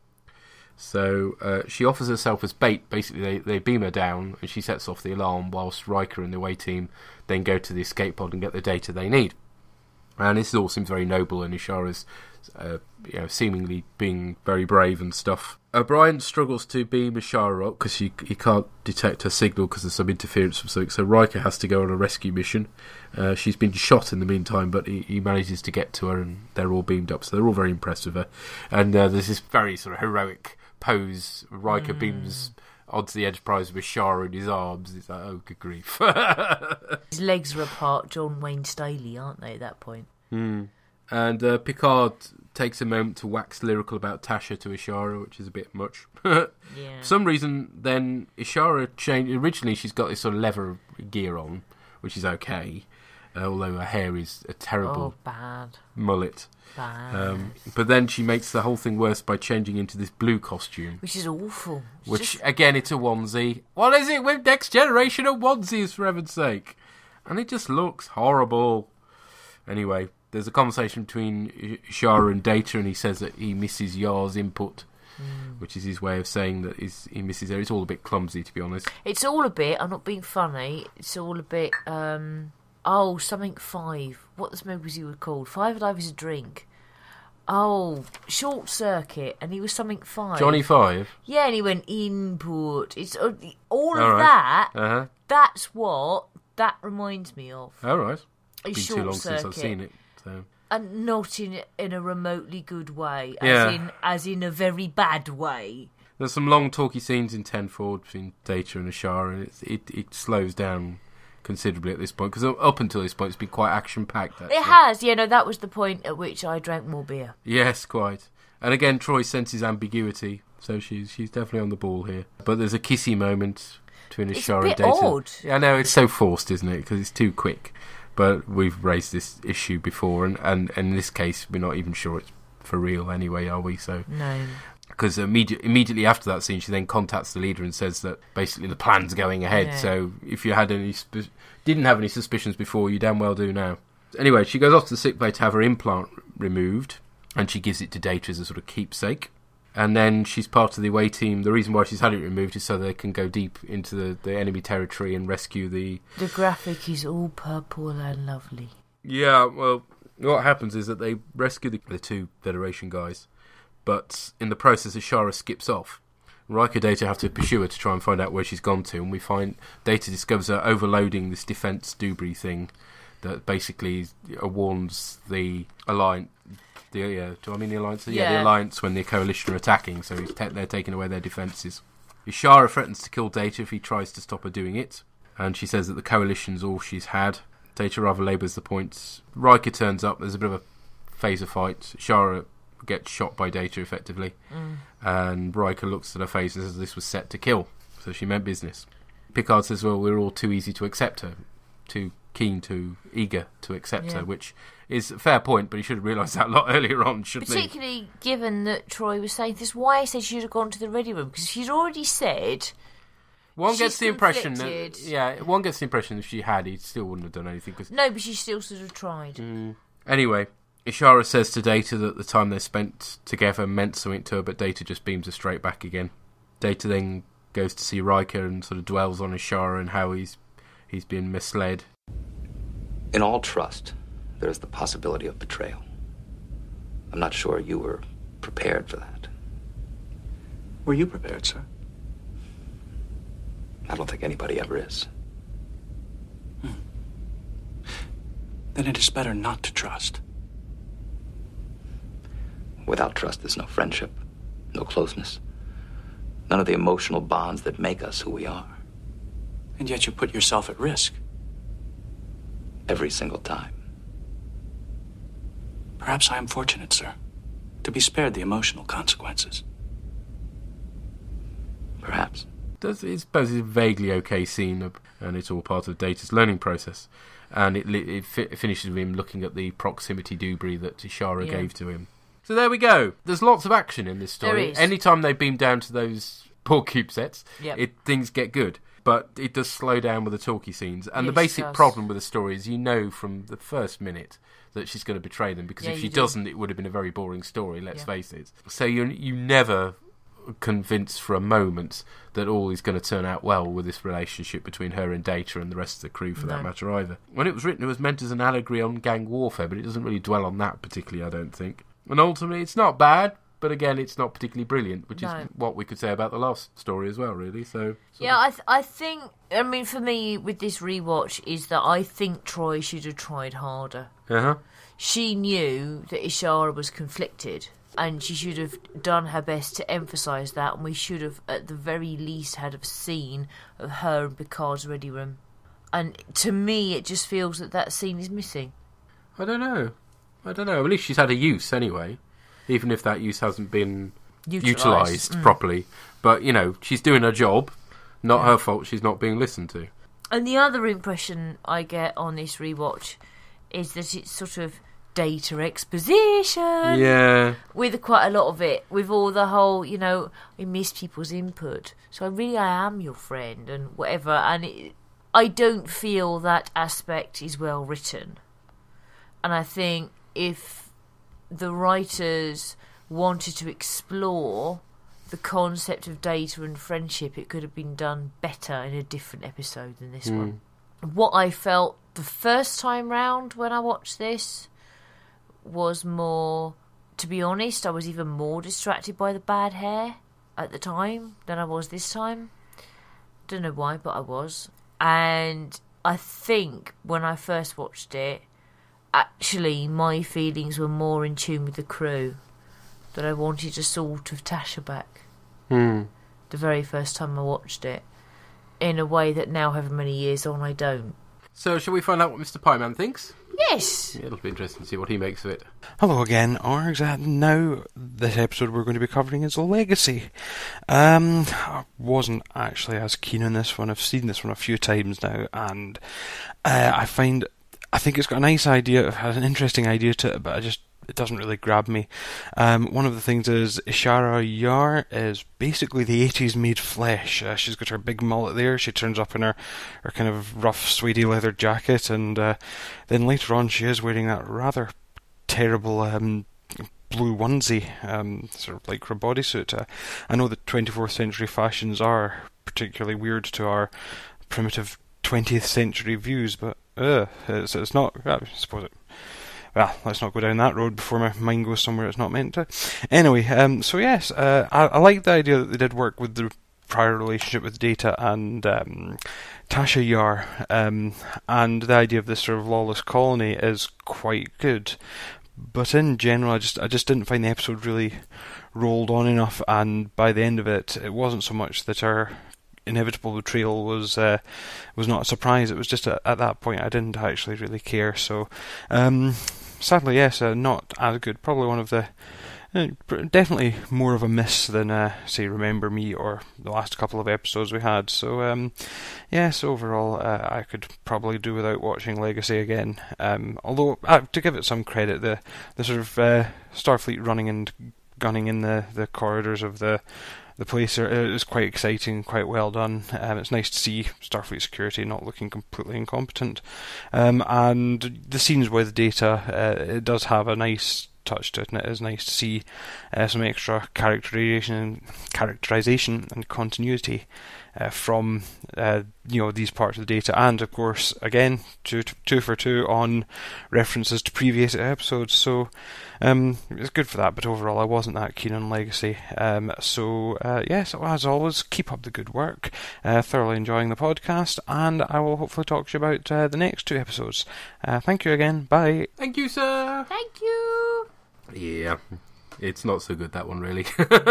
So uh, she offers herself as bait. Basically, they, they beam her down, and she sets off the alarm, whilst Riker and the away team then go to the escape pod and get the data they need. And this all seems very noble, and Ishara's uh, you know, seemingly being very brave and stuff. O'Brien struggles to beam Ishara up because he, he can't detect her signal because there's some interference from something, so Riker has to go on a rescue mission. Uh, she's been shot in the meantime, but he, he manages to get to her, and they're all beamed up, so they're all very impressed with her. And uh, there's this very sort of heroic pose. Riker Mm. beams onto the Enterprise with Ishara in his arms. It's like, oh, good grief. His legs are apart, John Wayne Staley, aren't they, at that point? Hmm. And uh, Picard takes a moment to wax lyrical about Tasha to Ishara, which is a bit much. yeah. For some reason, then Ishara changed. Originally, she's got this sort of leather gear on, which is okay, uh, although her hair is a terrible oh, bad. mullet. Bad. Um, but then she makes the whole thing worse by changing into this blue costume. Which is awful. It's which, just... again, it's a onesie. What is it with Next Generation of onesies, for heaven's sake? And it just looks horrible. Anyway, there's a conversation between Ishara and Data, and he says that he misses Yar's input, mm. which is his way of saying that he's, he misses her. It's all a bit clumsy, to be honest. It's all a bit, I'm not being funny, it's all a bit, um, oh, something five. What this movie was he was called? Five Alive is a drink. Oh, Short Circuit, and he was something five. Johnny Five? Yeah, and he went input. It's uh, all of all right. that, uh-huh. that's what that reminds me of. All right. A It's been Short too long Circuit. since I've seen it. So. And not in in a remotely good way, as Yeah. in as in a very bad way. There's some long talky scenes in ten forward between Data and Ishara, and it's, it it slows down considerably at this point, because up until this point it's been quite action packed. It has, yeah. No, that was the point at which I drank more beer. Yes, quite. And again, Troy senses ambiguity, so she's she's definitely on the ball here. But there's a kissy moment between It's Ishara a bit and Data. odd. Yeah, I know, it's so forced, isn't it? Because it's too quick. But we've raised this issue before, and, and, and in this case, we're not even sure it's for real anyway, are we? So no. Because immediate, immediately after that scene, she then contacts the leader and says that basically the plan's going ahead. Yeah. So if you had any sp- didn't have any suspicions before, you damn well do now. Anyway, she goes off to the sickbay to have her implant removed, and she gives it to Data as a sort of keepsake. And then she's part of the away team. The reason why she's had it removed is so they can go deep into the, the enemy territory and rescue the... The graphic is all purple and lovely. Yeah, well, what happens is that they rescue the, the two Federation guys, but in the process, Ishara skips off. Riker and Data have to pursue her to try and find out where she's gone to, and we find Data discovers her overloading this defense debris thing that basically warns the Alliance... The, yeah, do I mean the Alliance? Yeah, Yeah. the Alliance when the Coalition are attacking, so he's te- they're taking away their defences. Ishara threatens to kill Data if he tries to stop her doing it, and she says that the Coalition's all she's had. Data rather labours the points. Riker turns up, there's a bit of a phaser fight. Ishara gets shot by Data, effectively, Mm. and Riker looks at her face and says this was set to kill, so she meant business. Picard says, well, we're all too easy to accept her, too keen, too eager to accept Yeah. her, which is a fair point, but he should have realised that a lot earlier on, shouldn't he? Particularly given that Troy was saying this, why I said she should have gone to the ready room, because she's already said... One she's gets the impression that, conflicted. yeah, one gets the impression that if she had, he still wouldn't have done anything. Cause, No, but she still sort of tried. Mm. Anyway, Ishara says to Data that the time they spent together meant something to her, but Data just beams her straight back again. Data then goes to see Riker and sort of dwells on Ishara and how he's he's been misled. In all trust, there is the possibility of betrayal. I'm not sure you were prepared for that. Were you prepared, sir? I don't think anybody ever is. Hmm. Then it is better not to trust. Without trust, there's no friendship, no closeness, none of the emotional bonds that make us who we are. And yet you put yourself at risk. Every single time. Perhaps I am fortunate, sir, to be spared the emotional consequences. Perhaps. Does it's basically a vaguely okay scene, and it's all part of Data's learning process. And it, it, fi- it finishes with him looking at the proximity debris that Ishara Yeah. gave to him. So there we go. There's lots of action in this story. There is. Anytime they beam down to those Borg cube sets, Yep. it things get good. But it does slow down with the talky scenes. And Yes, the it basic does. problem with the story is you know from the first minute that she's going to betray them, because Yeah, if she you do. doesn't, it would have been a very boring story, let's Yeah. face it. So you you never convinced for a moment that all is going to turn out well with this relationship between her and Data and the rest of the crew, for that No. matter, either. When it was written, it was meant as an allegory on gang warfare, but it doesn't really dwell on that particularly, I don't think. And ultimately, it's not bad, but again, it's not particularly brilliant, which No. is what we could say about the last story as well, really. So, Yeah, I th- I think, I mean, for me, with this rewatch, is that I think Troy should have tried harder. uh-huh. She knew that Ishara was conflicted, and she should have done her best to emphasise that, and we should have, at the very least, had a scene of her in Picard's ready room. And to me, it just feels that that scene is missing. I don't know. I don't know. At least she's had a use anyway, even if that use hasn't been Utilised. utilised Mm. properly. But, you know, she's doing her job. Not her fault she's not being listened to. And the other impression I get on this rewatch is that it's sort of data exposition. Yeah. With quite a lot of it, with all the whole, you know, we miss people's input. So I really, I am your friend and whatever. And it, I don't feel that aspect is well written. And I think if the writers wanted to explore the concept of data and friendship, it could have been done better in a different episode than this Mm. one. What I felt the first time round when I watched this was more, to be honest, I was even more distracted by the bad hair at the time than I was this time. Don't know why, but I was. And I think when I first watched it, actually my feelings were more in tune with the crew. That I wanted a sort of Tasha back. Hmm. The very first time I watched it. In a way that now, however many years on, I don't. So, shall we find out what Mister Pieman thinks? Yes! Yeah, it'll be interesting to see what he makes of it. Hello again, Orgs, and now this episode we're going to be covering is Legacy. Um, I wasn't actually as keen on this one. I've seen this one a few times now, and uh, I find, I think it's got a nice idea, it has an interesting idea to it, but I just, it doesn't really grab me. Um, one of the things is Ishara Yar is basically the eighties made flesh. Uh, she's got her big mullet there. She turns up in her, her kind of rough, suede leather jacket, and uh, then later on she is wearing that rather terrible um, blue onesie, um, sort of like her bodysuit. Uh, I know that twenty-fourth century fashions are particularly weird to our primitive twentieth century views, but uh, it's, it's not, I suppose it, well, let's not go down that road before my mind goes somewhere it's not meant to. Anyway, um, so yes, uh, I, I like the idea that they did work with the prior relationship with Data and um, Tasha Yar, um, and the idea of this sort of lawless colony is quite good. But in general, I just I just didn't find the episode really rolled on enough, and by the end of it, it wasn't so much that our inevitable betrayal was uh, was not a surprise. It was just a, at that point I didn't actually really care. So um, sadly, yes, uh, not as good. Probably one of the uh, definitely more of a miss than uh, say Remember Me or the last couple of episodes we had. So um, yes, overall uh, I could probably do without watching Legacy again. Um, although uh, to give it some credit, the the sort of uh, Starfleet running and gunning in the, the corridors of the The place is quite exciting, quite well done. Um, it's nice to see Starfleet security not looking completely incompetent. Um, and the scenes with Data, uh, it does have a nice touch to it, and it is nice to see uh, some extra characterization, characterization and continuity uh, from uh, you know these parts of the Data, and of course, again, two two for two on references to previous episodes. So um, it's good for that. But overall, I wasn't that keen on Legacy. Um, so uh, yes, as always, keep up the good work. Uh, thoroughly enjoying the podcast, and I will hopefully talk to you about uh, the next two episodes. Uh, thank you again. Bye. Thank you, sir. Thank you. Yeah, it's not so good, that one, really.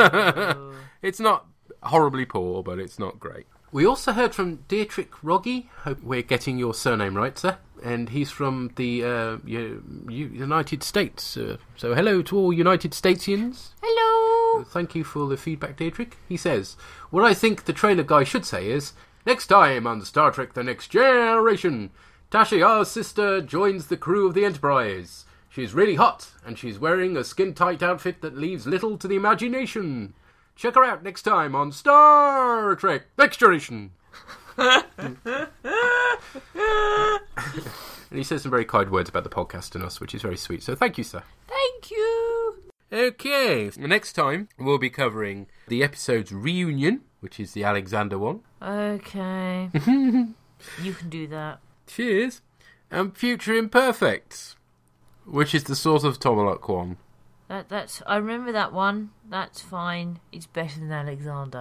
It's not horribly poor, but it's not great. We also heard from Dietrich Rogge. Hope we're getting your surname right, sir. And he's from the uh, U- U- United States. Uh, so hello to all United Statesians. Hello. Uh, thank you for the feedback, Dietrich. He says, what I think the trailer guy should say is, next time on Star Trek The Next Generation, Tasha Yar's sister joins the crew of the Enterprise. She's really hot, and she's wearing a skin-tight outfit that leaves little to the imagination. Check her out next time on Star Trek Next Generation. And he says some very kind words about the podcast and us, which is very sweet. So thank you, sir. Thank you. Okay, next time we'll be covering the episode's Reunion, which is the Alexander one. Okay. You can do that. Cheers. And Future Imperfect, which is the sort of Tomalak one. That that's. I remember that one. That's fine. It's better than Alexander.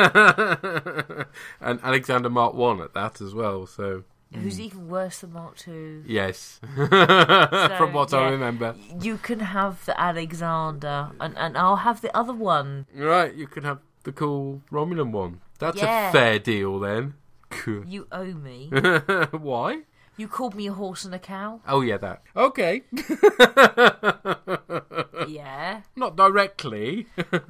And Alexander Mark one at that as well. So who's even worse than Mark two? Yes. So, From what yeah, I remember. You can have the Alexander, and and I'll have the other one. Right, you can have the cool Romulan one. That's Yeah. a fair deal then. You owe me. Why? You called me a horse and a cow. Oh, yeah, that. Okay. Yeah. Not directly.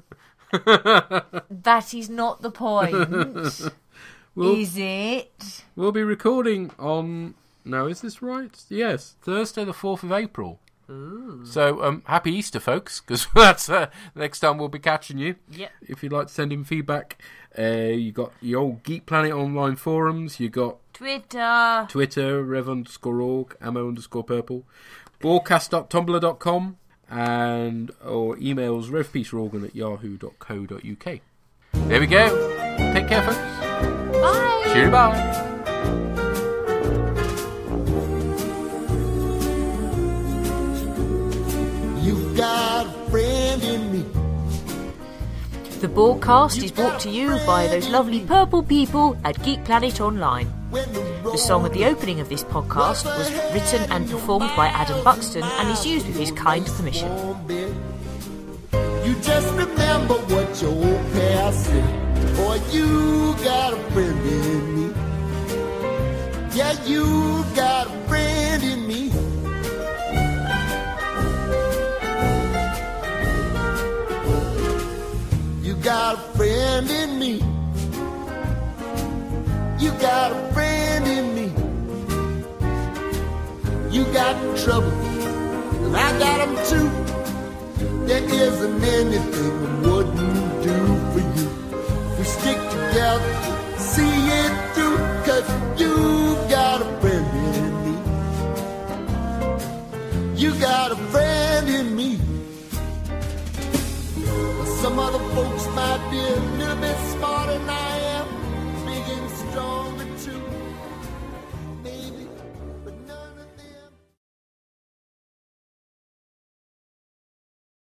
That is not the point. We'll, is it? We'll be recording on... No, is this right? Yes, Thursday the fourth of April. Ooh. So, um, happy Easter, folks, because that's uh, the next time we'll be catching you. Yep. If you'd like to send in feedback, uh, you got your old Geek Planet online forums, you got Twitter, Twitter, rev underscore org, ammo underscore purple, bOrgCast dot tumblr dot com, and or emails revpeaceorgan at yahoo dot co dot uk. There we go. Take care, folks. Bye. Cheerio, bye. You got a friend in me. The bOrgCast is brought to you by those lovely purple people at Geek Planet Online. The song at the opening of this podcast was written and performed by Adam Buxton and is used with his kind permission. You just remember what your old past said. Boy, you got a friend in me. Yeah, you got a friend in me. You got a friend in me. You got a friend in me. You got trouble, and I got them too. There isn't anything I wouldn't do for you. We stick together